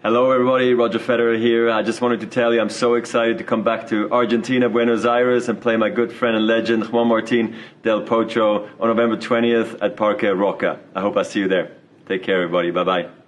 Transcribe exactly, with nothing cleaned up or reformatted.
Hello everybody, Roger Federer here. I just wanted to tell you I'm so excited to come back to Argentina, Buenos Aires and play my good friend and legend Juan Martín del Potro on November twentieth at Parque Roca. I hope I see you there. Take care everybody, bye bye.